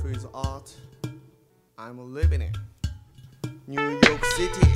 with art. I'm living in New York City.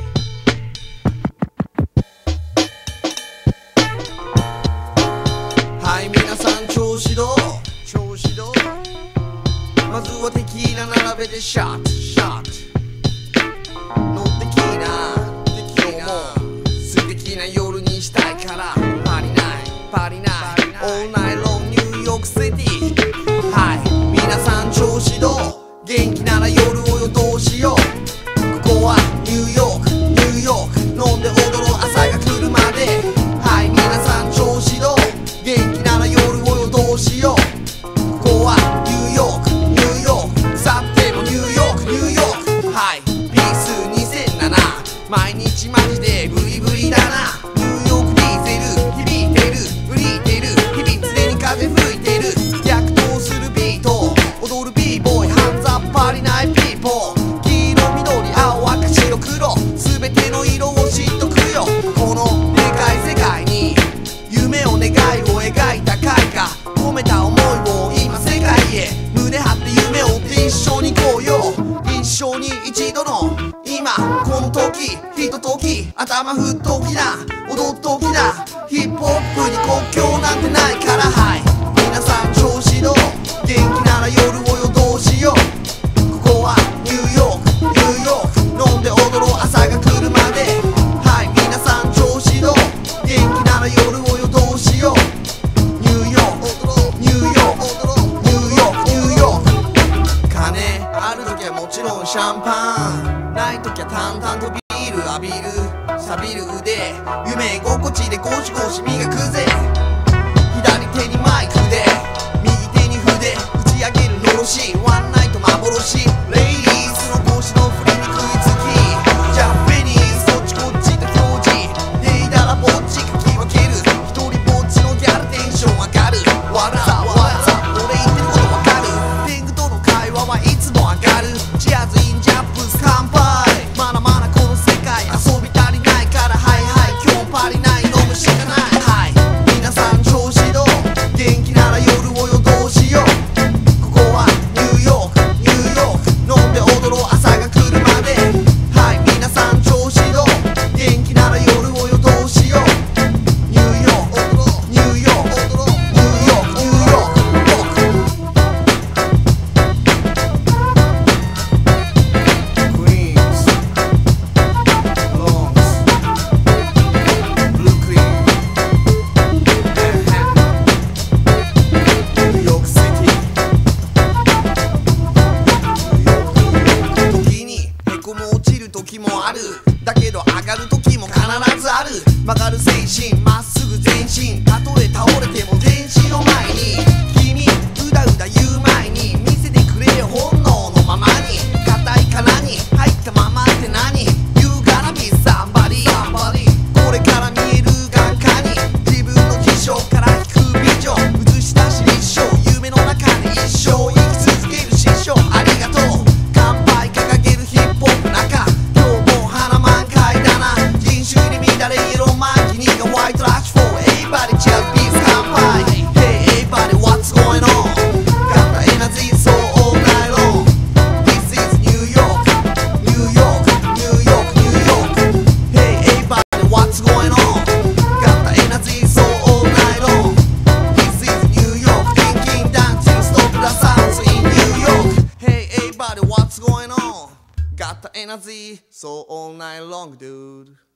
はい、皆さん調子どう？調子どう？まずはテキーラ並べてシャットシャットのテキーラ素敵な夜にしたいからパリナイパリナイ All night long New York City。 はい、皆さん調子どう？元気なら夜を夜通しよう。ここはニューヨークニューヨーク飲んで踊ろう朝が来るまで。はい、皆さん調子どう？元気なら夜を夜通しよう。ここはニューヨークニューヨークさてもニューヨークニューヨーク。はい、ピース2007毎日マジでブリブリだな。ニューヨークディーゼル響いてるフリーてる日々常に風吹いてる逆騰するビート踊る b ボーイハンズアップパリナイピーポー。黄色緑青赤白黒全ての色を知っとくよ。このでかい世界に夢を願いを描いた絵画込めた思いを今世界へ胸張って夢を追って一緒に行こうよ。一生に一度の今この時ひととき頭振っときな踊っときなヒップホップに国境なんてないから。はい皆さん調子どう？元気なら夜を夜通しよう。ここはニューヨークニューヨーク飲んで踊ろう朝が来るまで。はい皆さん調子どう？元気なら夜を夜通しよう。ニューヨークニューヨークニューヨークニューヨーク。金ある時はもちろんシャンパンない時は淡々とビール浴びる錆びる腕夢心地でゴシゴシ磨くぜ。左手にマイクで右手に筆打ち上げるのろしワンナイト幻レイディースの帽子の振りに食いつきジャパニーズそっちこっちと表示でいたらぼっちかき分ける一人ぼっちのギャルテンション上がるわらわら俺言ってることわかる天狗との会話はいつも上がるジャズインジャップス乾杯まだまだこの世界遊び足りないからはいはい今日パリない飲むしかない。はい皆さん調子どう？元気なら夜を夜通しよう。ここはニューヨークニューヨーク飲んで踊ろう朝が来るまで。はい皆さん調子どう？元気なら夜を夜通しよう。ニューヨークニューヨークニューヨークニューヨーククイーンズロングスブルックリンニューヨークシティ時にへこむ落ちる時もあるだけど上がる時も必ずある曲がる精神まっすぐ前進たとえ倒れても全身の前に君うだうだ言う前に見せてくれよ本能のままに硬い殻に入ったままって何 You gotta be somebody これから見える眼下に自分の辞書から引くビジョン映し出し立証夢の中で一生生き続ける師匠ありがとう乾杯掲げるヒップホップ中今日も花満開だな人種入り乱れ色マーキニがホワイトラッシュ for everybody just peace 乾杯 Hey everybody what's going on Got the energy so all night long This is New York New York New York New York Hey everybody what's going on Got the energy so all night long This is New York Thinking dancing stop the sounds in New York Hey everybody what's going on Got the energy so all night long dude